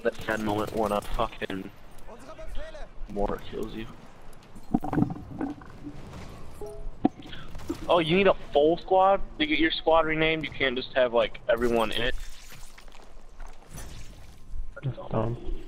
that sad moment when a fucking mortar kills you. Oh, you need a full squad to get your squad renamed? You can't just have, like, everyone in it? That's dumb.